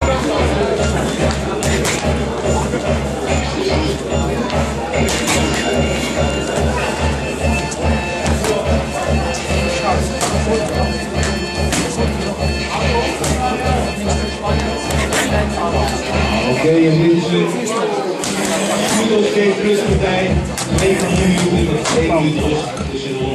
Oké, en dit is de Skate Plus partij. 9 juli met 2 minuten tussendoor.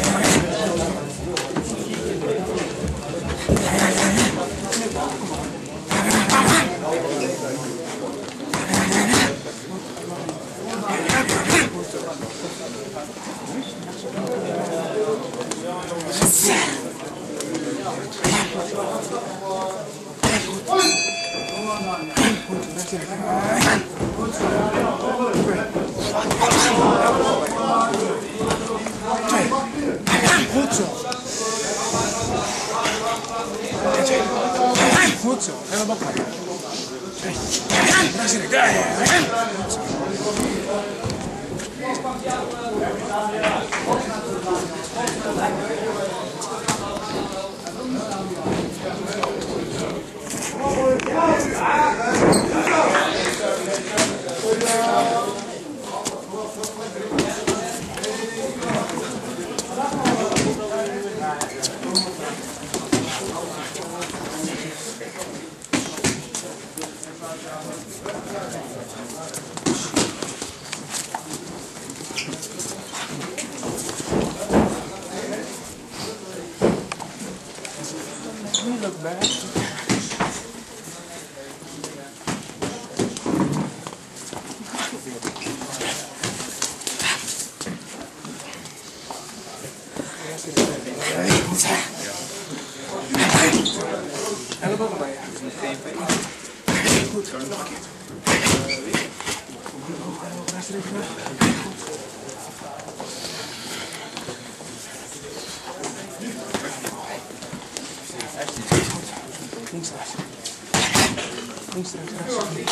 Goed zo, helemaal bij. Daar zit ik, daar. Look back. Ellebogen bij je. Goed, nog een keer. Links, rechts. Links, rechts, rechts.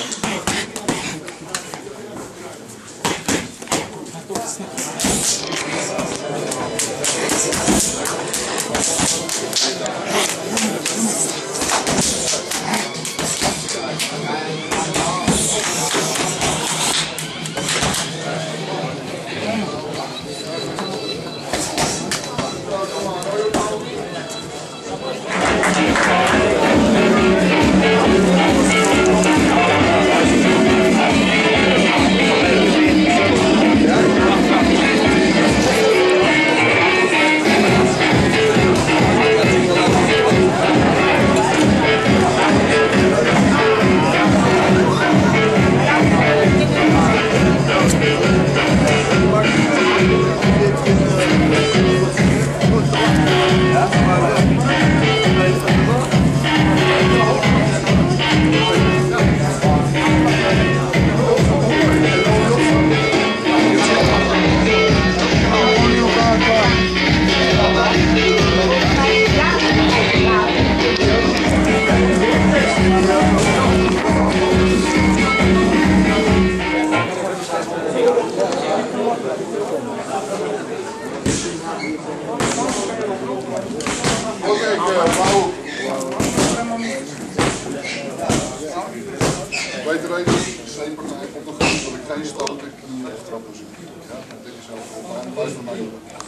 Weet je, de partij komt nog goed, dat ik geen stoten knieën of trappen zie. Ja, dit is heel veel aan. Blijf van mij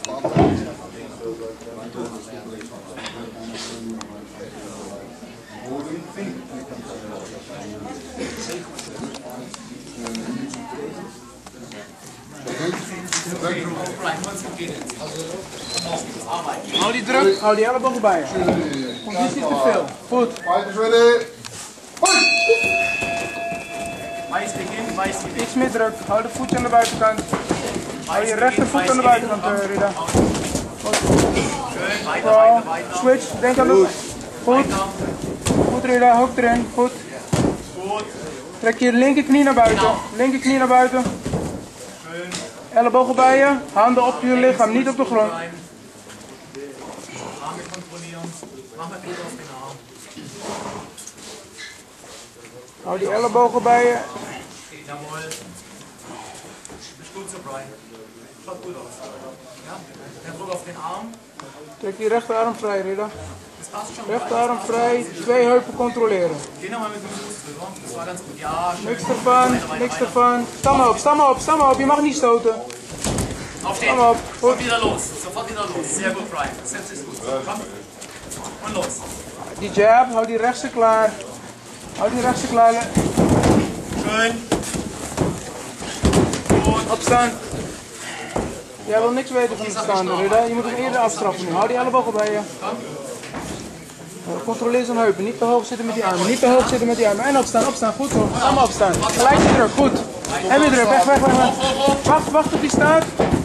Hou die druk, hou die ellebogen bij je. Komt niet te veel. Goed. Fighters ready. Iets meer druk. Hou de voet aan de buitenkant. Hou je rechtervoet aan de buitenkant, Rida. Goed. Switch, denk aan de... Goed. Goed, Rida. Hoek erin. Goed. Trek je linkerknie naar buiten. Linkerknie naar buiten. Ellebogen bij je. Handen op je lichaam, niet op de grond. Hou die ellebogen bij je. Jawohl. Bist gut so, Brian. Schaut gut aus. Ja? Der Druck auf den Arm. Trek die rechterarm vrij, Rida. Das passt schon. Rechterarm vrij, 2 heupen controleren. Geh nochmal mit dem Fuß drüber. Das war ganz gut. Ja, schön. Niks ervan, niks ervan. Sta maar op, je mag niet stoten. Aufstehen. Sta maar op, goed. Und wieder los. Sofort wieder los. Sehr gut, Brian. Das setzt ist gut. Komm. Und los. Die jab, hou die rechtse klaar. Hou die rechtse klaar. Schön. Opstaan. Jij wil niks weten van de staande, Rida. Je moet hem eerder afstraffen nu. Hou die ellebogen bij je. Controleer zijn heupen. Niet te hoog zitten met die armen. Niet te hoog zitten met die armen. En opstaan, opstaan. Goed hoor. Allemaal opstaan. Gelijk die druk. Goed. En weer druk. Weg, weg, weg, weg. Wacht, wacht op die staat.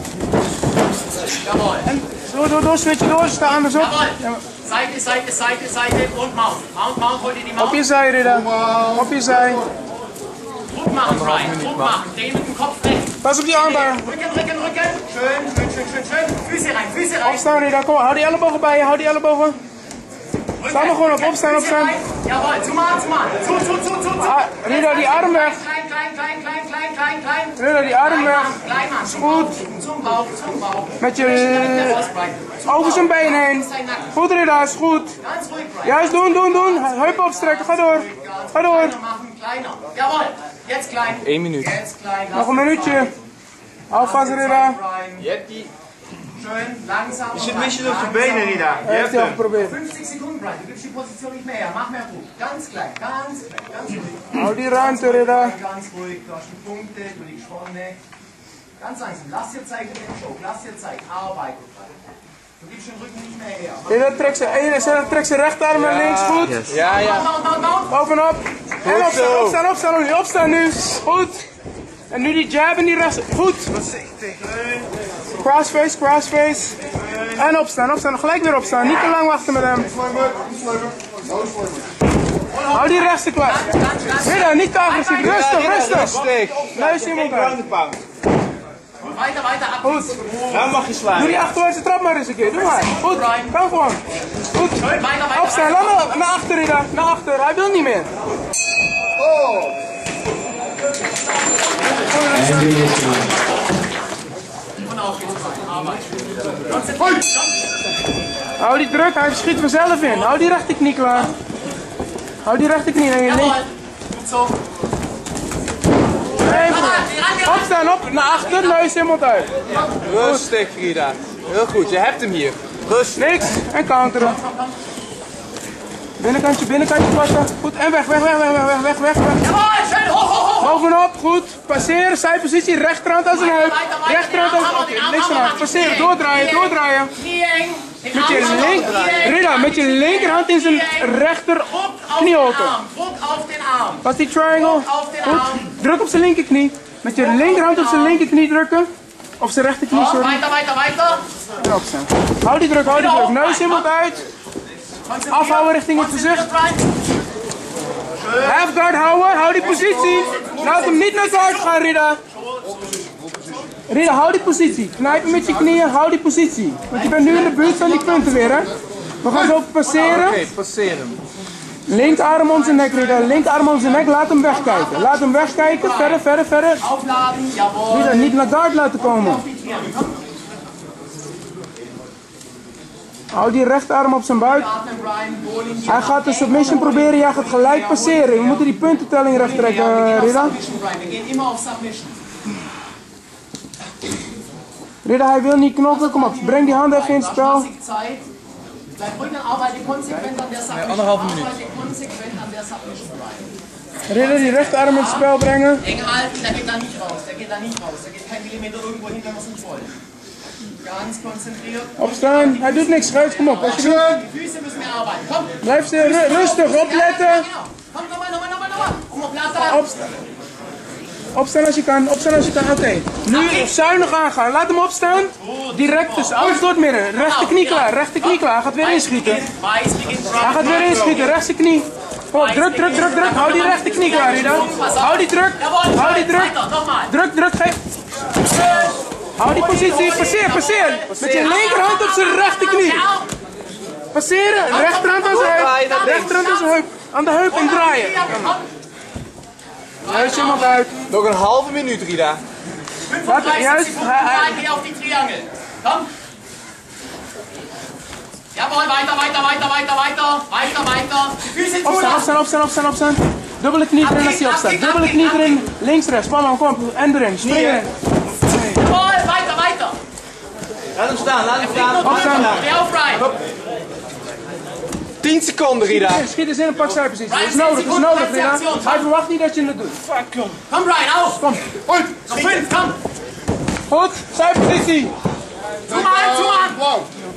En door, switchen door. Sta andersom. Jawohl. Seite, Seite, Seite, Seite und Mount. Mount, Mount, hol dir die Mount. Op je zij, Rida. Op je zij. Druck machen, Brian. Druck machen. Dreh mit dem Kopf weg. Pas op die armbar. Rücken, Rücken, Rücken. Schön, schön, schön, schön, schön. Füße rein, Füße rein. Opstaan, Rida. Kom maar. Hou die ellebogen bij je. Hou die ellebogen. Sta maar gewoon op. Opstaan, opstaan. Jawohl, zumachen, zumachen. Zu. Rida, die arm weg. Klein. Rida, die arm weg. Klein machen. Goed. Zum Bauch. Met je over zijn been heen. Goed, Rida. Is goed. Ganz ruhig, Brian. Juist doen. Heupen opstrekken. Ga door. Ga door. Kleiner machen, kleiner. Jawohl, jetzt klein. 1 minuut. Jetzt klein. Nog een minuutje. Hou vast, Rida. Je hebt die... Schön, langsam. Je zit een beetje op je benen, Rida. Je Heeft hebt hij al hem. geprobeerd. 50 Sekunden, Brian. Du gibst die Position nicht mehr her. Mach mehr Druck. Ganz klein, ganz ruhig. Hou die ruimte, Rida. Ganz ruhig. Du hast die Punkte, du liegst vorne. Ganz langsam. Lass dir Zeit mit dem Choke. Lass dir Zeit. Arbeite. Du gibst den Rücken nicht mehr her. Rida trekt zijn rechterarm naar links. Goed. Ja, ja. Mount. Bovenop. En Goed zo. opstaan nu. Goed. En nu die jab en die rechts. Goed. Crossface. En opstaan. Gelijk weer opstaan. Niet te lang wachten met hem. Hou die rechtse klaar. Rida, niet te agressief. Rustig. Neus iemand uit. Weiter, ab. Goed. Nou mag je slaan. Doe die achterwaartse trap maar eens een keer. Doe maar. Goed. Kan gewoon. Goed. Weiter. Opstaan. Laat naar achter, Rida. Naar achter. Hij wil niet meer. En nu is het. Und auf geht's, Brian. Arbeit. Hou die druk. Hij schiet vanzelf in. Hou die rechterknie klaar. Hou die rechterknie naar je link. Jawohl. Gut so. Opstaan, naar achter, neus in mond uit. Rustig, Frida. Heel goed, je hebt hem hier. Rustig. Niks, en counteren. Binnenkantje passen. Goed, en weg. Jawohl, schön. Hoch. Bovenop, goed. Passeren, zijpositie, rechterhand aan zijn heup. Rechterhand aan zijn heup. Niks aan hand. Passeren, doordraaien. Knie eng. Met je Rida, met je linkerhand in zijn rechter knieholte. Druck auf den Arm. Pas die triangle. Auf den Goed. Arm. Druk op zijn linkerknie. Met je linkerhand op zijn linkerknie drukken. Of zijn rechterknie, sorry. Weiter. En opstaan. Hou die druk. Neus in mond uit. Afhouden richting het gezicht. Half guard houden, hou die positie. Laat hem niet naar guard gaan, Rida. Rida, hou die positie. Knijp hem met je knieën, hou die positie. Want je bent nu in de buurt van die punten weer, hè. We gaan zo passeren. Oké, passeer hem. Linkerarm om zijn nek, Rida. Linkerarm om zijn nek, laat hem wegkijken. Verder. Aufladen, jawohl. Rida, niet naar guard laten komen. Hou die rechterarm op zijn buik. Atmen, Brian. Bowling. Hij gaat de submission proberen, jij gaat gelijk passeren. We moeten die puntentelling recht trekken, Rida. We gaan immer auf Submission. Rida, hij wil niet knokken, kom op. Breng die handen even in het spel. Bleib ruhig und arbeite konsequent an der Submission. Arbeite konsequent an der Submission, Brian. Rida, die rechterarm in het spel brengen. Eng halten, der geht da nicht raus. Der geht kein Millimeter irgendwo hin, wenn wir es nicht wollen. Ganz konzentriert. Opstaan, hij doet niks, schuif, kom op. Alsjeblieft. Die Füße müssen wir arbeiten. Komm. Blijf stil, rustig, opletten. Komm, nochmal. Kom op, laat daar. Opstaan als je kan, oké. Nu zuinig aangaan, laat hem opstaan. Direct tussen, alles door het midden. Rechterknie klaar, hij gaat weer inschieten. Rechtse knie. Oh, druk. Hou die rechterknie klaar, Rida. Hou die druk. Druk, geef. Hou die positie, passeer. Met je linkerhand op zijn rechterknie. Passeren, rechterhand aan zijn heup. Aan de heup en draaien. Neus iemand uit. Nog een halve minuut, Rida. 35 Sekunden, geh auf die Triangel. Komm. Jawohl, weiter. Füße Opstaan. Dubbele knie erin als hij opstaat. Dubbele knie erin. Links, rechts. Kom, kom. En erin. Spring erin. Jawohl, weiter. Laat hem staan. Opstaan. Stay aufrein. 10 seconden, Rida. Schiet eens in een pak cijferpositie. Dat is nodig, Rida. Hij verwacht niet dat je het doet. Komm, Brian, auf. Kom. Noch 5, komm. Goed, cijferpositie. Zumachen. Wow.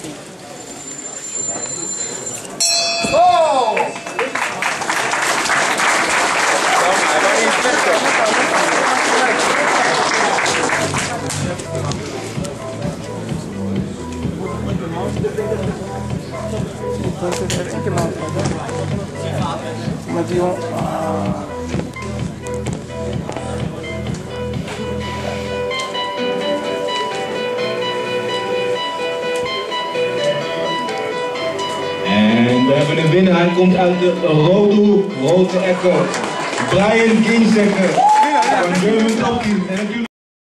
Oh! Met die jongen. En we hebben een winnaar, hij komt uit de rode hoek, Rote Echo. Brian Ginsegger van German Top Team. En natuurlijk